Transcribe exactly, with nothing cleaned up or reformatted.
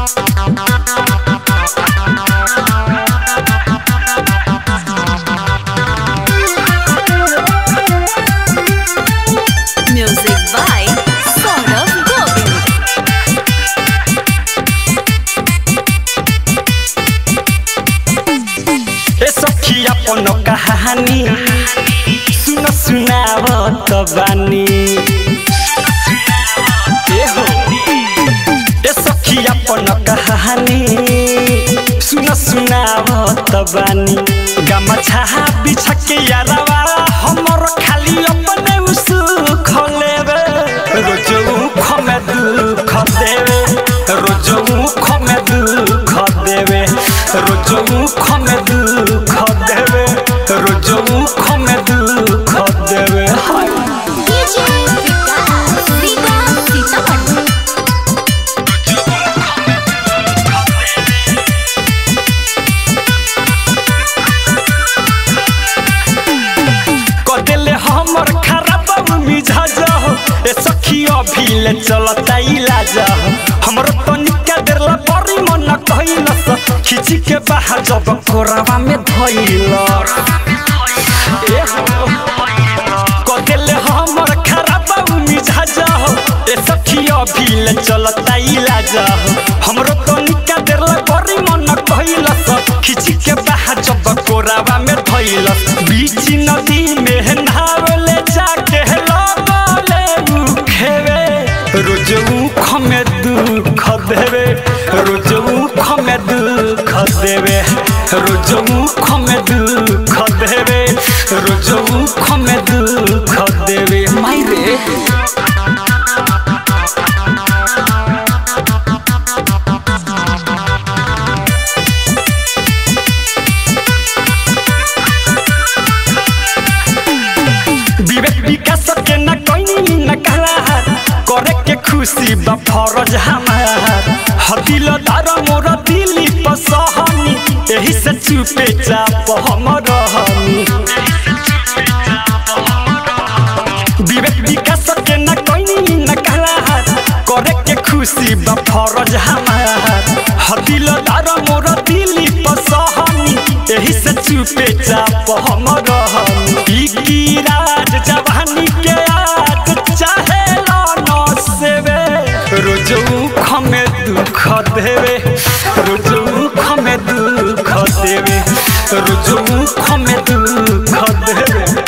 Music by Saurav Govind. ए सखी अपन कहानी सुन सुनाव त बानी ए हो ए सखी अपन कहानी सुन सुनाव त बानी गमछा बिछा के यारवा हमर खाली अपने उस खलेबे रोजो खमे दुख देवे रोजो खमे दुख देवे रोजो खमे दुख देवे रोजो खमे दुख देवे हाय D J Vikas Vikas Sitaman. कदेले हमर खराब मिजाज ए सखी अभिले चलता इलाज हमर तनिका देर ला बड़ी मन कहिलस खिची के बाहर जब कोरावा में धइल ए हो कदेले हमर खराब मिजाज ए सखी अभिले चलता इलाज हमर तनिका देर ला बड़ी मन कहिलस खिची के बाहर जब कोरावा में धइल बीच नदी में नहावले जाके लगले मुखेवे रोजो खमे दुख देवे रोजो खमे दुख देवे रोजो खमे दुख देवे रोजो खमे दुख देवे मायरे विवेक विकास के न कोई न कहा करे के खुशी बा फरज हमार हदिल दार मोर दिली पसहनी एही से चुपे चाप हम रहनी विवेक विकास के न कोई न कहा करे के खुशी बा फरज हमार हदिल दार मोर दिली पसहनी एही से चुपे चाप हम रहनी की राज जवानी के आज चाहे न सेवे रोजो खमे दुख देवे रोजो खमे दुख देवे रोजो खमे दुख देवे